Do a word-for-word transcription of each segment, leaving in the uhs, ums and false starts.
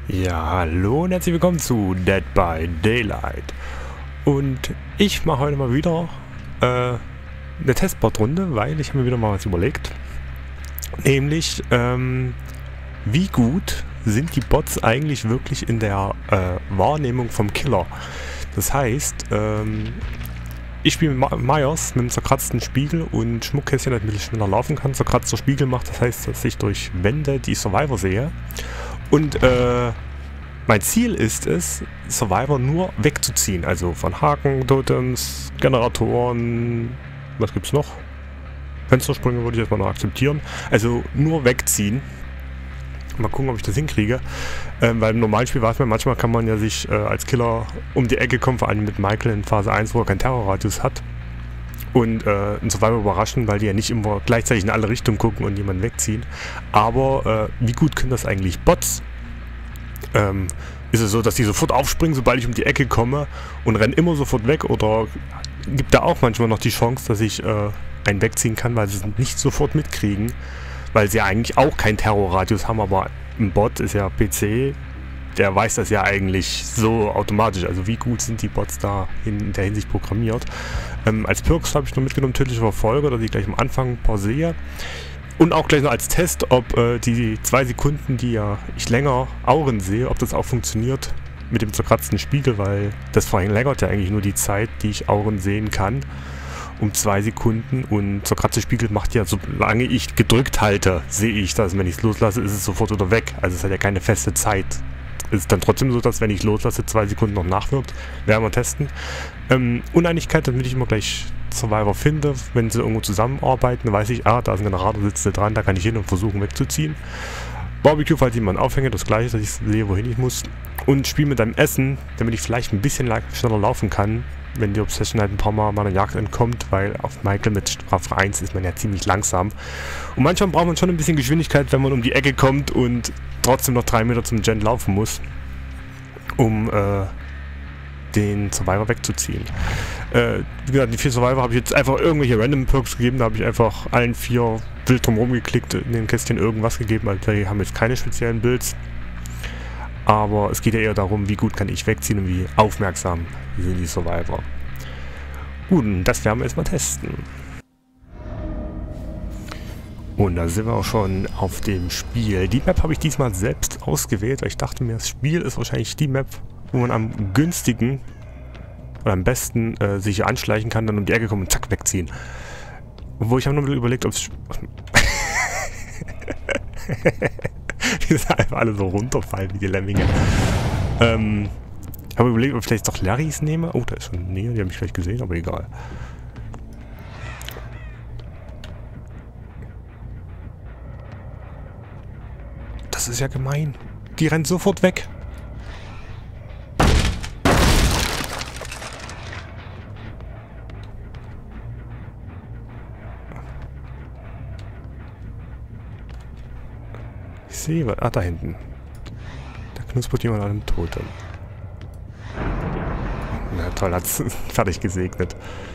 Ja, hallo und herzlich willkommen zu Dead by Daylight. Und ich mache heute mal wieder äh, eine Testbot-Runde, weil ich habe mir wieder mal was überlegt. Nämlich, ähm, wie gut sind die Bots eigentlich wirklich in der äh, Wahrnehmung vom Killer? Das heißt, ähm, ich spiele mit Myers mit einem zerkratzten Spiegel und Schmuckkästchen, damit ich schneller laufen kann. Zerkratzter Spiegel macht, das heißt, dass ich durch Wände die Survivor sehe. Und äh, mein Ziel ist es, Survivor nur wegzuziehen. Also von Haken, Totems, Generatoren, was gibt's noch? Fenstersprünge würde ich jetzt mal noch akzeptieren. Also nur wegziehen. Mal gucken, ob ich das hinkriege. Ähm, weil im normalen Spiel weiß man, manchmal kann man ja sich äh, als Killer um die Ecke kommen, vor allem mit Michael in Phase eins, wo er keinen Terrorradius hat. Und äh, einen Survivor überraschen, weil die ja nicht immer gleichzeitig in alle Richtungen gucken und jemanden wegziehen. Aber äh, wie gut können das eigentlich Bots? Ähm, ist es so, dass die sofort aufspringen, sobald ich um die Ecke komme und rennen immer sofort weg? Oder gibt da auch manchmal noch die Chance, dass ich äh, einen wegziehen kann, weil sie es nicht sofort mitkriegen? Weil sie ja eigentlich auch keinen Terrorradius haben, aber ein Bot ist ja P C, der weiß das ja eigentlich so automatisch. Also wie gut sind die Bots da in der Hinsicht programmiert? Ähm, als Perks habe ich noch mitgenommen, tödliche Verfolger, dass ich gleich am Anfang ein paar sehe. Und auch gleich noch als Test, ob äh, die zwei Sekunden, die ja ich länger Auren sehe, ob das auch funktioniert mit dem zerkratzten Spiegel, weil das verlängert ja eigentlich nur die Zeit, die ich Auren sehen kann, um zwei Sekunden. Und zerkratzter Spiegel macht ja, solange ich gedrückt halte, sehe ich das. Wenn ich es loslasse, ist es sofort wieder weg. Also es hat ja keine feste Zeit. Es ist dann trotzdem so, dass wenn ich loslasse, zwei Sekunden noch nachwirkt. Werden wir testen. Ähm, Uneinigkeit, damit ich immer gleich Survivor finde, wenn sie irgendwo zusammenarbeiten, weiß ich, ah, da ist ein Generator, sitzt da dran, da kann ich hin und versuchen wegzuziehen. Barbecue, falls jemand aufhänge, das gleiche, dass ich sehe, wohin ich muss. Und spiele mit einem Essen, damit ich vielleicht ein bisschen schneller laufen kann, wenn die Obsession halt ein paar Mal meiner Jagd entkommt, weil auf Michael mit Strafe eins ist man ja ziemlich langsam. Und manchmal braucht man schon ein bisschen Geschwindigkeit, wenn man um die Ecke kommt und trotzdem noch drei Meter zum Gen laufen muss, um äh, den Survivor wegzuziehen. Äh, wie gesagt, die vier Survivor habe ich jetzt einfach irgendwelche Random Perks gegeben, da habe ich einfach allen vier wild drumherum geklickt, in den Kästchen irgendwas gegeben, also die haben jetzt keine speziellen Builds. Aber es geht ja eher darum, wie gut kann ich wegziehen und wie aufmerksam sind die Survivor. Gut, das werden wir jetzt mal testen. Und da sind wir auch schon auf dem Spiel. Die Map habe ich diesmal selbst ausgewählt, weil ich dachte mir, das Spiel ist wahrscheinlich die Map, wo man am günstigen oder am besten äh, sich hier anschleichen kann, dann um die Ecke kommen und zack, wegziehen. Obwohl ich habe nur überlegt, ob es... Die sind einfach alle so runterfallen wie die Lemminge. Ähm, ich habe überlegt, ob ich vielleicht doch Larrys nehme. Oh, da ist schon näher, die haben mich vielleicht gesehen, aber egal. Das ist ja gemein. Die rennt sofort weg. Ich sehe was. Ah, da hinten. Da knuspert jemand an einem Totem. Na toll, hat's fertig gesegnet.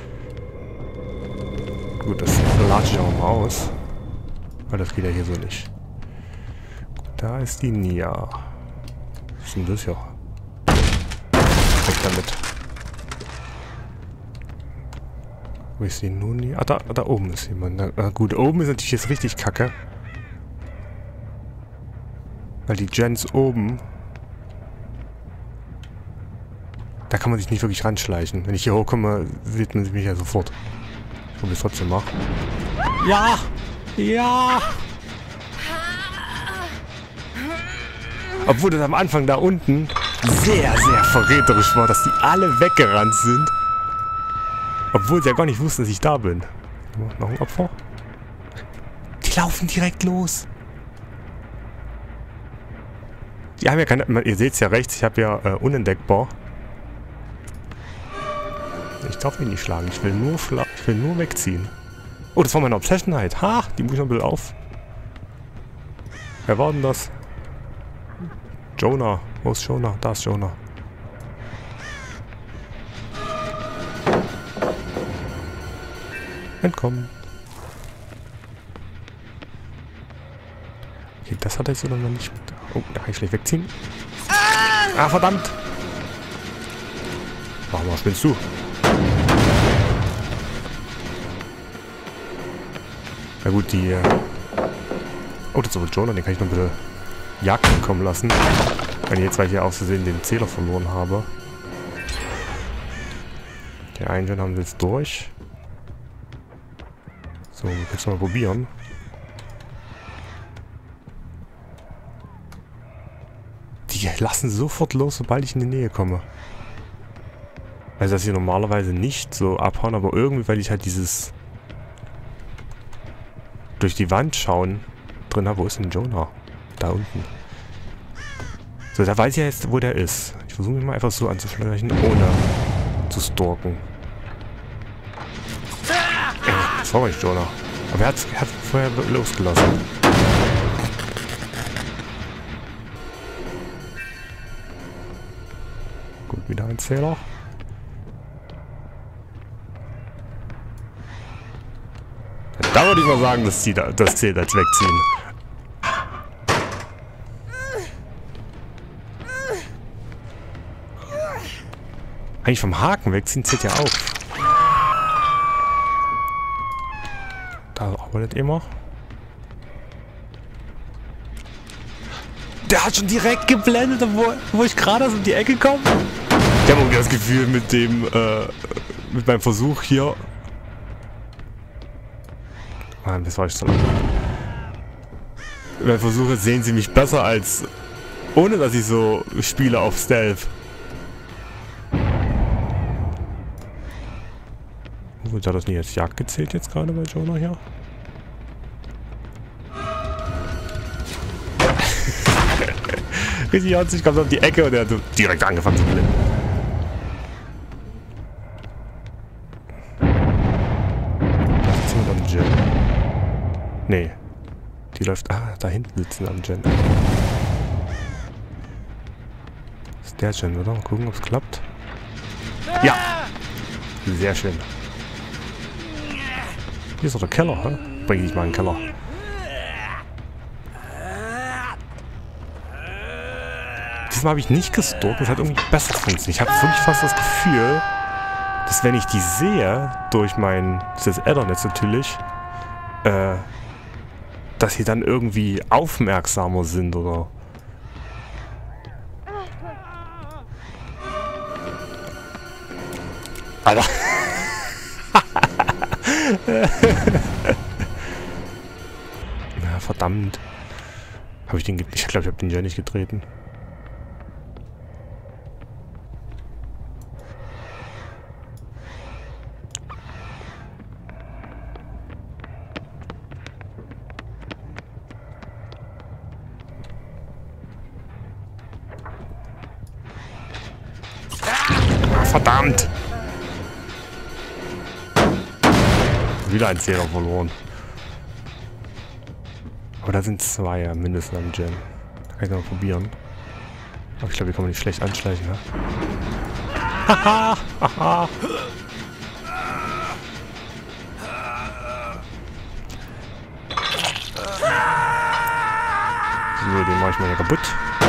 Gut, das latsche ich auch mal aus. Weil das geht ja hier so nicht. Gut, da ist die Nia. Was ist denn das hier? Weg damit. Wo ist die nun? Nia? Ah, da, da oben ist jemand. Na, na gut, oben ist natürlich jetzt richtig kacke. Weil die Gens oben, da kann man sich nicht wirklich ranschleichen. Wenn ich hier hochkomme, sieht man mich ja sofort. Ich probiere es trotzdem mal. Ja! Ja! Obwohl das am Anfang da unten sehr, sehr verräterisch war, dass die alle weggerannt sind. Obwohl sie ja gar nicht wussten, dass ich da bin. Noch ein Opfer? Die laufen direkt los. Die haben ja keine... Ihr seht es ja rechts, ich habe ja äh, unentdeckbar. Ich darf ihn nicht schlagen, ich will nur schla ich will nur wegziehen. Oh, das war meine Obsession halt. Ha, die muss ich noch ein bisschen auf. Wer war denn das? Jonah. Wo ist Jonah? Da ist Jonah. Entkommen. Okay, das hat er jetzt noch nicht... Oh, da kann ich vielleicht wegziehen. Ah, verdammt! Warum was spinnst du? Na gut, die... Äh oh, das ist aber Jonah, den kann ich noch ein bisschen Jagd kommen lassen. Wenn ich jetzt, weil ich hier aus Versehen den Zähler verloren habe. Den einen Gen haben wir jetzt durch. So, wir können es mal probieren. Die lassen sofort los, sobald ich in die Nähe komme. Also, dass sie normalerweise nicht so abhauen, aber irgendwie, weil ich halt dieses durch die Wand schauen drin habe. Wo ist denn Jonah? Da unten. So, da weiß ich ja jetzt, wo der ist. Ich versuche mich mal einfach so anzuschleichen, ohne zu stalken. Ey, das war nicht Jonah. Aber er hat es vorher losgelassen. Gut, wieder ein Zähler. Da würde ich mal sagen, dass sie da, das Zähler jetzt wegziehen. Eigentlich vom Haken wegziehen zählt ja auch. Da arbeitet immer. Der hat schon direkt geblendet, wo, wo ich gerade aus um die Ecke komme. Ich habe irgendwie das Gefühl mit dem, äh, mit meinem Versuch hier. Mann, das war ich so lang. Mit meinem Versuch sehen sie mich besser als ohne, dass ich so spiele auf Stealth. Wird das nicht als Jagd gezählt jetzt gerade bei Jonah hier? Richtig herzlich, kommt auf die Ecke und er hat so direkt angefangen zu blinden. Das ist jemand am Gen. Nee. Die läuft. Ah, da hinten sitzen am Gen. Das ist der Gen, oder? Mal gucken, ob es klappt. Ja! Sehr schön. Hier ist doch der Keller, hä? Bring dich mal in den Keller. Diesmal habe ich nicht gestalkt, das hat irgendwie besser funktioniert. Ich habe wirklich fast das Gefühl, dass wenn ich die sehe, durch mein, das Ethernet natürlich, äh, dass sie dann irgendwie aufmerksamer sind, oder? Alter! Na, verdammt. Habe ich den... Ich glaube, ich habe den ja nicht getreten. Ah, verdammt! Wieder ein Zähler verloren. Aber da sind zwei ja mindestens am Gen. Da kann ich noch mal probieren. Aber ich glaube, hier kann man nicht schlecht anschleichen, ne? Haha! Haha! So, den mache ich mal hier kaputt.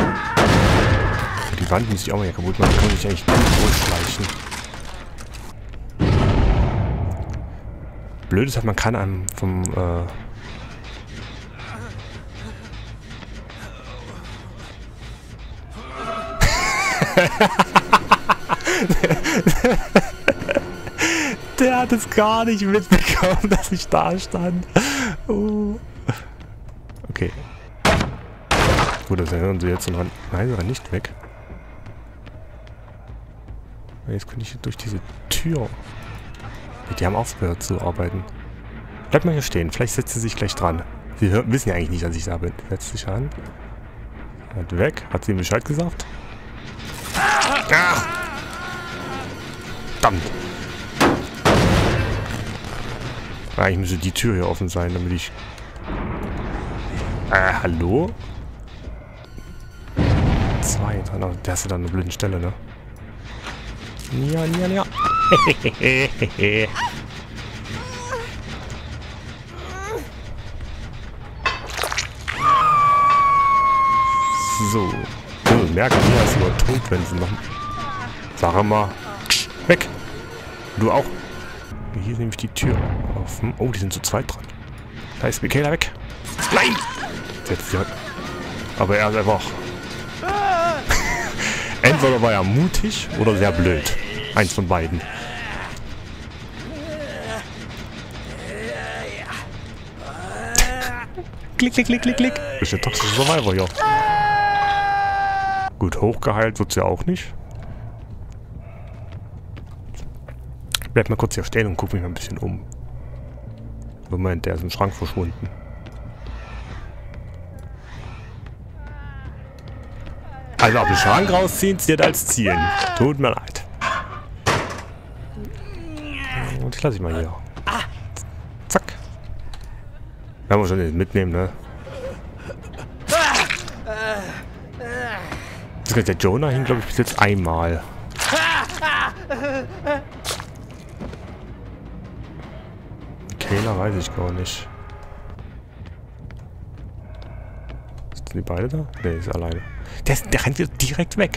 Die Wand muss ich auch mal hier kaputt machen. Da kann ich eigentlich gut durchschleichen. Blöd ist halt, man kann einem vom, äh Der hat es gar nicht mitbekommen, dass ich da stand. Oh. Okay. Gut, das hören sie jetzt und nein, sogar nicht weg. Jetzt könnte ich durch diese Tür. Die haben aufgehört zu arbeiten. Bleib mal hier stehen. Vielleicht setzt sie sich gleich dran. Sie hören, wissen ja eigentlich nicht, dass ich da bin. Setzt sich an. Hat weg. Hat sie ihm Bescheid gesagt? Ah! Verdammt. Eigentlich müsste die Tür hier offen sein, damit ich... Äh, hallo? Zwei dran. Der ist ja dann eine blöde Stelle, ne? Ja, ja, ja. So. merken, hier ist nur tot, wenn sie noch... Sag mal. Weg! Du auch. Hier ist nämlich die Tür offen. Oh, die sind zu zweit dran. Da ist Michaela weg. Nein! Jetzt ja. Aber er ist einfach... Entweder war er mutig oder sehr blöd. Eins von beiden. Klick, klick, klick, klick, klick. Das ist der toxische Survivor hier. Gut, hochgeheilt wird sie ja auch nicht. Bleib mal kurz hier stehen und guck mich mal ein bisschen um. Moment, der ist im Schrank verschwunden. Also auf den Schrank rausziehen, zählt als zielen. Tut mir leid. Und ich lasse ich mal hier. Zack. Werden wir schon den mitnehmen, ne? Das geht der Jonah hin, glaube ich, bis jetzt einmal. Michaela weiß ich gar nicht. Sind die beide da? Ne, ist alleine. Der, ist, der rennt wieder direkt weg.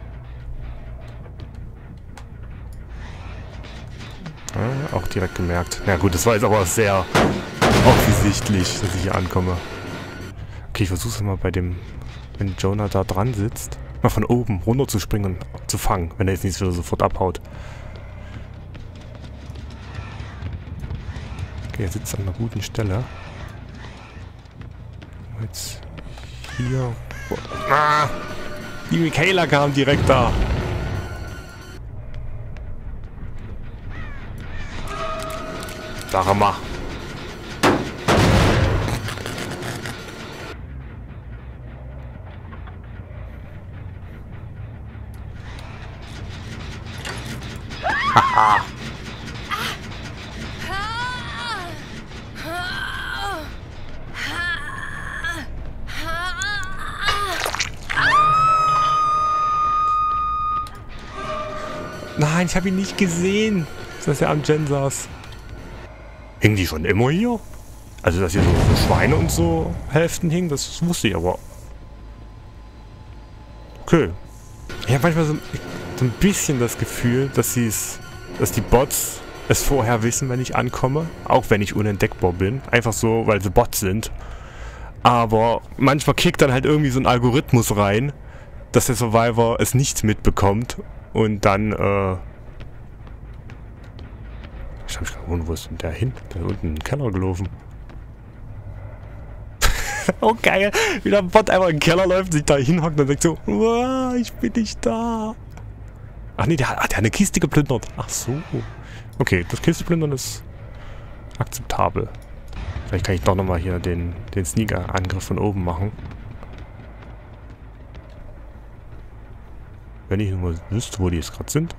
Ja, auch direkt gemerkt. Na gut, das war jetzt aber sehr offensichtlich, dass ich hier ankomme. Okay, ich versuche es mal bei dem, wenn Jonah da dran sitzt, mal von oben runter zu springen und zu fangen, wenn er jetzt nicht wieder sofort abhaut. Okay, er sitzt an einer guten Stelle. Jetzt hier. Ah, die Michaela kam direkt da. Sag mal. Haha. Nein, ich habe ihn nicht gesehen, dass er am Gen saß. Hingen die schon immer hier? Also, dass hier so, so Schweine und so Hälften hingen, das wusste ich aber. Okay. Ich habe manchmal so, so ein bisschen das Gefühl, dass sie es, dass die Bots es vorher wissen, wenn ich ankomme. Auch wenn ich unentdeckbar bin. Einfach so, weil sie Bots sind. Aber manchmal kickt dann halt irgendwie so ein Algorithmus rein, dass der Survivor es nicht mitbekommt. Und dann, äh... Ich hab mich gerade gewundert, wo ist denn der hin? Der ist unten in den Keller gelaufen. Oh geil, wie der Bot einfach in den Keller läuft, sich da hinhockt und denkt so, wow, ich bin nicht da. Ach nee, der, der hat eine Kiste geplündert. Ach so. Okay, das Kiste plündern ist akzeptabel. Vielleicht kann ich doch nochmal hier den, den Sneaker-Angriff von oben machen. Wenn ich nur mal wüsste, wo die jetzt gerade sind.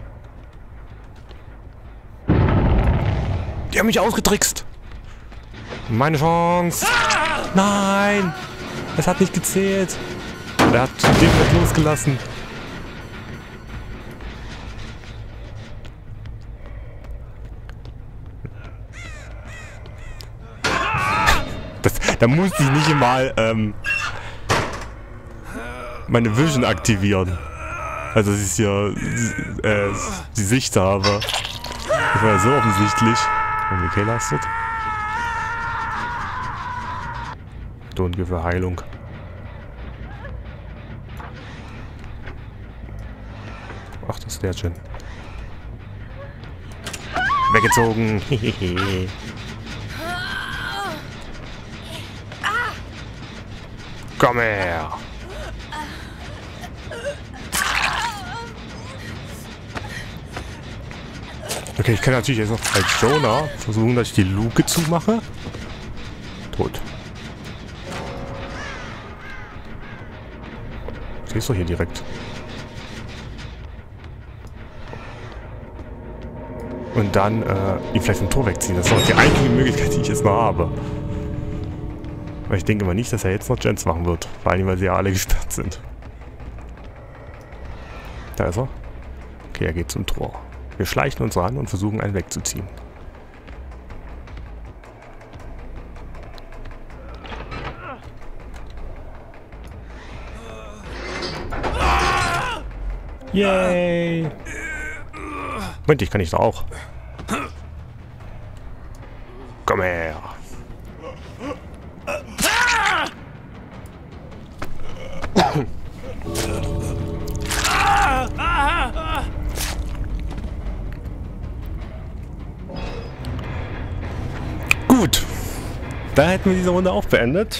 Die haben mich ausgetrickst. Meine Chance. Nein. Es hat nicht gezählt. Der hat den nicht losgelassen. Das, da musste ich nicht mal ähm, meine Vision aktivieren. Also, dass ich hier äh, die Sicht habe. Das war ja so offensichtlich. Und Michaela ist dort. Don't give a Heilung. Ach, das ist der Gen. Weggezogen. Komm her. Okay, ich kann natürlich jetzt noch als Jonah versuchen, dass ich die Luke zumache. Tot. Stehst du hier direkt? Und dann äh, ihn vielleicht vom Tor wegziehen. Das ist auch die einzige Möglichkeit, die ich jetzt noch habe. Weil ich denke mal nicht, dass er jetzt noch Gens machen wird. Vor allem, weil sie ja alle gesperrt sind. Da ist er. Okay, er geht zum Tor. Wir schleichen uns ran und versuchen, einen wegzuziehen. Yay! Moment, ich kann nicht auch. Komm her. Gut. Da hätten wir diese Runde auch beendet.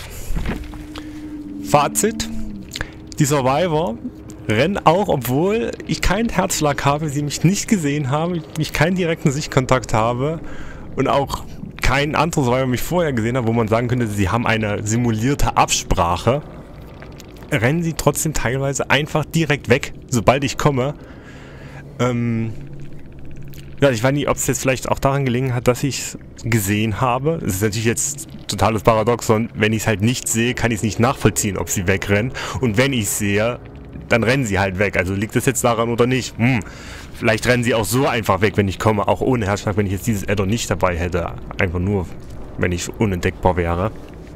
Fazit. Die Survivor rennen auch, obwohl ich keinen Herzschlag habe, sie mich nicht gesehen haben, ich keinen direkten Sichtkontakt habe und auch kein anderer Survivor mich vorher gesehen hat, wo man sagen könnte, sie haben eine simulierte Absprache, rennen sie trotzdem teilweise einfach direkt weg, sobald ich komme. Ähm, ja, ich weiß nicht, ob es jetzt vielleicht auch daran gelegen hat, dass ich es gesehen habe. Es ist natürlich jetzt totales Paradoxon, wenn ich es halt nicht sehe, kann ich es nicht nachvollziehen, ob sie wegrennen. Und wenn ich es sehe, dann rennen sie halt weg. Also liegt das jetzt daran oder nicht? Hm, vielleicht rennen sie auch so einfach weg, wenn ich komme, auch ohne Herzschlag, wenn ich jetzt dieses Add-on nicht dabei hätte. Einfach nur, wenn ich unentdeckbar wäre.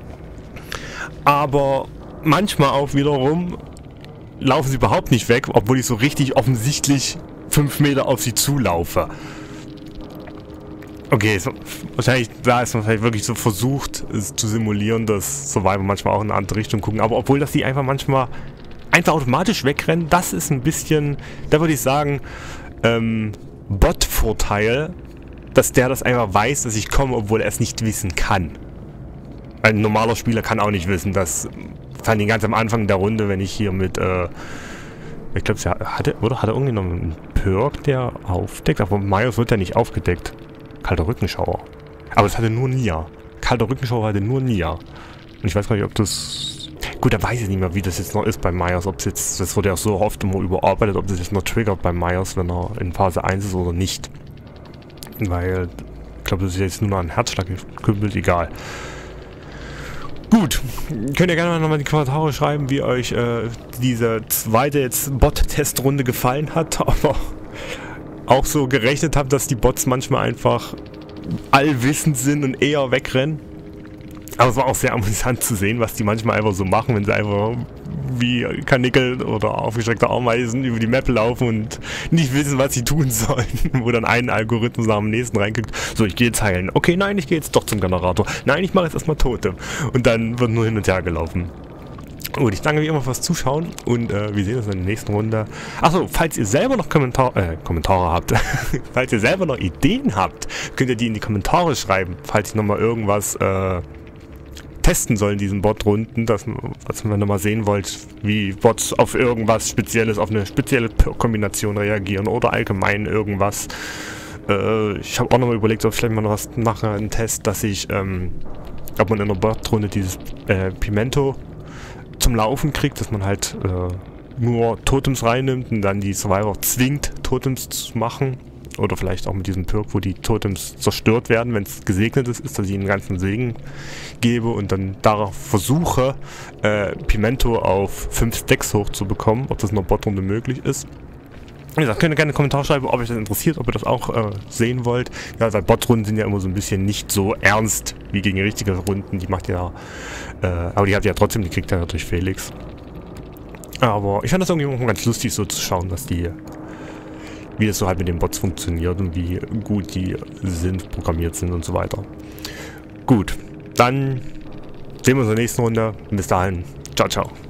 Aber manchmal auch wiederum laufen sie überhaupt nicht weg, obwohl ich so richtig offensichtlich fünf Meter auf sie zulaufe. Okay, so, wahrscheinlich da ist man vielleicht wirklich so versucht, es zu simulieren, dass Survivor manchmal auch in eine andere Richtung gucken. Aber obwohl, dass die einfach manchmal einfach automatisch wegrennen, das ist ein bisschen, da würde ich sagen, ähm, Bot-Vorteil, dass der das einfach weiß, dass ich komme, obwohl er es nicht wissen kann. Ein normaler Spieler kann auch nicht wissen, dass, fand ich ganz am Anfang der Runde, wenn ich hier mit, äh, ich glaube, hatte, oder hat er irgendwie noch einen Perk, der aufdeckt, aber Myers wird ja nicht aufgedeckt. Kalter Rückenschauer. Aber es hatte nur Nia. Kalter Rückenschauer hatte nur Nia. Und ich weiß gar nicht, ob das... Gut, da weiß ich nicht mehr, wie das jetzt noch ist bei Myers. Ob es jetzt... Das wurde ja so oft immer überarbeitet, ob das jetzt noch triggert bei Myers, wenn er in Phase eins ist oder nicht. Weil... Ich glaube, das ist jetzt nur noch ein Herzschlag gekümmelt, egal. Gut. Könnt ihr gerne mal nochmal in die Kommentare schreiben, wie euch äh, diese zweite jetzt Bot-Testrunde gefallen hat. Aber... auch so gerechnet habe, dass die Bots manchmal einfach allwissend sind und eher wegrennen. Aber es war auch sehr amüsant zu sehen, was die manchmal einfach so machen, wenn sie einfach wie Karnickel oder aufgestreckte Ameisen über die Map laufen und nicht wissen, was sie tun sollen. Wo dann ein Algorithmus nach dem nächsten reinkriegt. So, ich gehe jetzt heilen. Okay, nein, ich gehe jetzt doch zum Generator. Nein, ich mache jetzt erstmal Tote. Und dann wird nur hin und her gelaufen. Gut, ich danke wie immer fürs Zuschauen und äh, wir sehen uns in der nächsten Runde. Achso, falls ihr selber noch Kommentar äh, Kommentare habt, falls ihr selber noch Ideen habt, könnt ihr die in die Kommentare schreiben, falls ich nochmal irgendwas äh, testen soll in diesen Bot-Runden, dass was ihr nochmal sehen wollt, wie Bots auf irgendwas Spezielles, auf eine spezielle Kombination reagieren oder allgemein irgendwas. Äh, ich habe auch nochmal überlegt, ob ich vielleicht mal noch was mache, einen Test, dass ich, ähm, ob man in einer Bot-Runde dieses äh, Pimento zum Laufen kriegt, dass man halt äh, nur Totems reinnimmt und dann die Survivor zwingt, Totems zu machen. Oder vielleicht auch mit diesem Perk, wo die Totems zerstört werden, wenn es gesegnet ist, ist, dass ich einen ganzen Segen gebe und dann darauf versuche, äh, Pimento auf fünf Stacks hochzubekommen, ob das in einer Botrunde möglich ist. Wie gesagt, könnt ihr gerne in den Kommentar schreiben, ob euch das interessiert, ob ihr das auch äh, sehen wollt. Ja, weil Botrunden sind ja immer so ein bisschen nicht so ernst wie gegen richtige Runden. Die macht ja, äh, aber die habt ihr ja trotzdem, die kriegt ja durch Felix. Aber ich fand das irgendwie ganz lustig so zu schauen, dass die, wie das so halt mit den Bots funktioniert und wie gut die sind, programmiert sind und so weiter. Gut, dann sehen wir uns in der nächsten Runde. Bis dahin, ciao, ciao.